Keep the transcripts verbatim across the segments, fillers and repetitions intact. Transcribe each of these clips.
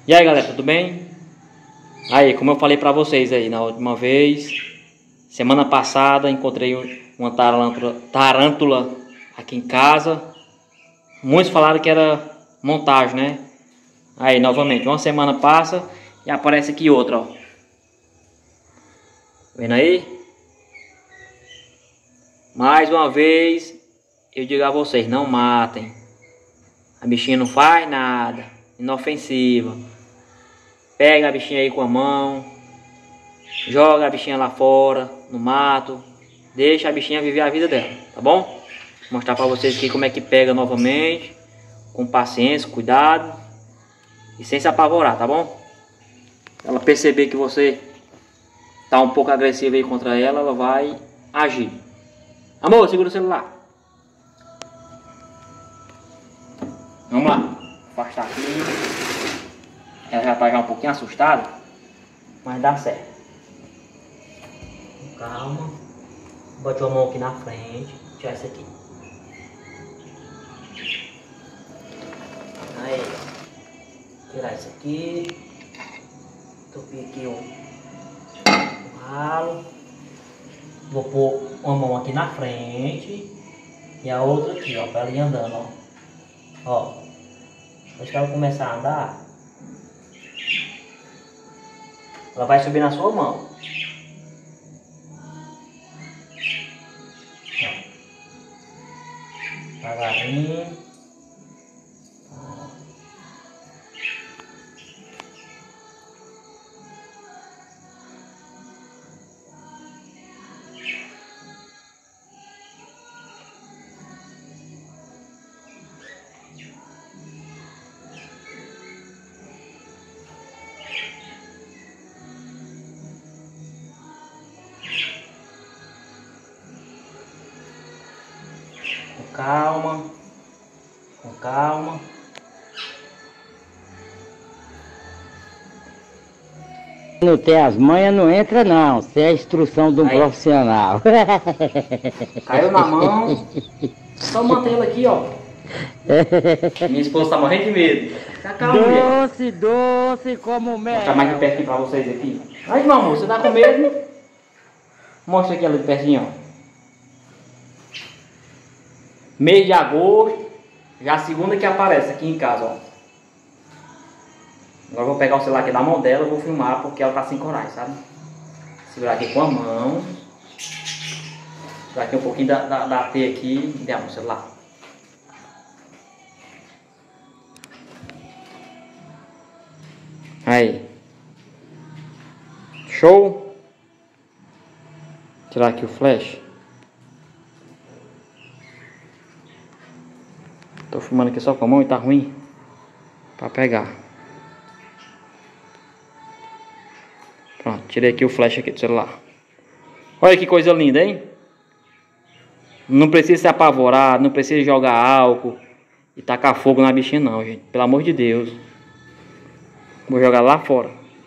E aí galera, tudo bem? Aí, como eu falei pra vocês aí na última vez, semana passada encontrei uma tarântula, tarântula aqui em casa. Muitos falaram que era montagem, né? Aí, novamente, uma semana passa e aparece aqui outra, ó. Vendo aí? Mais uma vez, eu digo a vocês, não matem. A bichinha não faz nada, inofensiva. Pega a bichinha aí com a mão, joga a bichinha lá fora, no mato, deixa a bichinha viver a vida dela, tá bom? Vou mostrar pra vocês aqui como é que pega novamente, com paciência, cuidado e sem se apavorar, tá bom? Ela perceber que você tá um pouco agressivo aí contra ela, ela vai agir. Amor, segura o celular. Vamos lá, afastar aqui. Ela já tá já um pouquinho assustada, mas dá certo. Calma. Bote a mão aqui na frente. Tirar isso aqui. Aí. Tirar isso aqui. Topir aqui um, um ralo. Vou pôr uma mão aqui na frente. E a outra aqui, ó. Pra ela ir andando, ó. Ó. Depois que ela começar a andar, ela vai subir na sua mão. Devagarinho. Com calma, com calma. Não tem as manhas, não entra não. Isso é a instrução de um Aí. profissional. Caiu na mão. Só mantém ela aqui, ó. Minha esposa tá morrendo de medo. Se acalma, mulher. Doce, doce como Vou mel. mostrar mais de pertinho pra vocês aqui. Ai, meu amor, você tá com medo? Mostra aqui ela de pertinho, ó. Mês de agosto, já a segunda que aparece aqui em casa, ó. Agora eu vou pegar o celular aqui da mão dela e vou filmar porque ela tá sem coragem, sabe? Segurar aqui com a mão. Segurar aqui um pouquinho da, da, da T aqui e der o celular. Aí. Show? Tirar aqui o flash. Tô filmando aqui só com a mão e tá ruim pra pegar. Pronto, tirei aqui o flash aqui do celular. Olha que coisa linda, hein? Não precisa se apavorar, não precisa jogar álcool e tacar fogo na bichinha não, gente. Pelo amor de Deus. Vou jogar lá fora.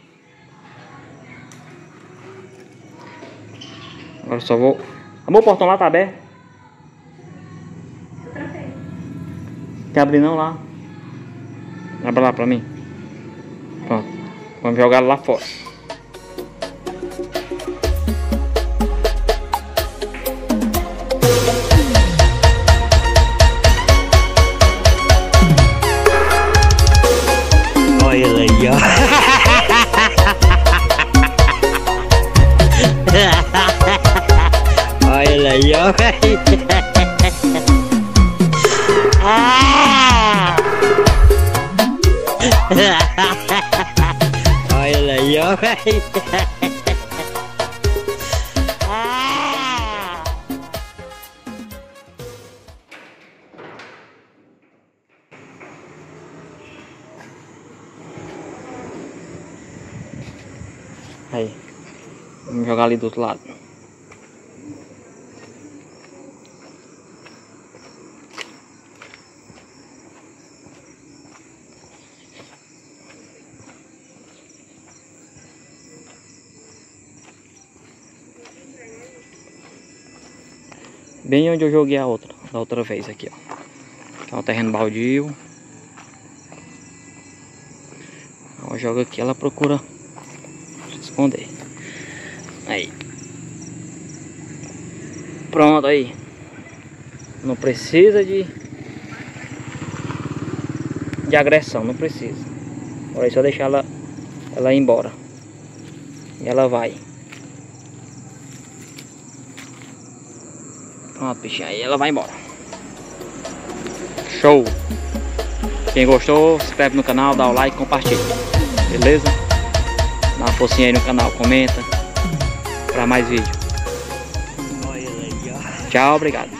Agora só vou... Amor, o portão lá tá aberto. Quer abrir não lá? Abre lá pra mim. Pronto. Vamos jogar lá fora. Olha ele aí, ó. Olha ele aí, ó. Ah! Olha ele aí, ó. Ah! Aí. Vamos jogar ali do outro lado. Bem onde eu joguei a outra, da outra vez aqui, ó. Aqui é um terreno baldio. Ó, joga aqui, ela procura esconder. Aí. Pronto, aí. Não precisa de de agressão, não precisa. Agora é só deixar ela ela ir embora. E ela vai. Pronto, bichinha, aí ela vai embora. Show! Quem gostou, se inscreve no canal, dá o like, compartilha. Beleza? Dá uma forcinha aí no canal, comenta para mais vídeo. Tchau, obrigado.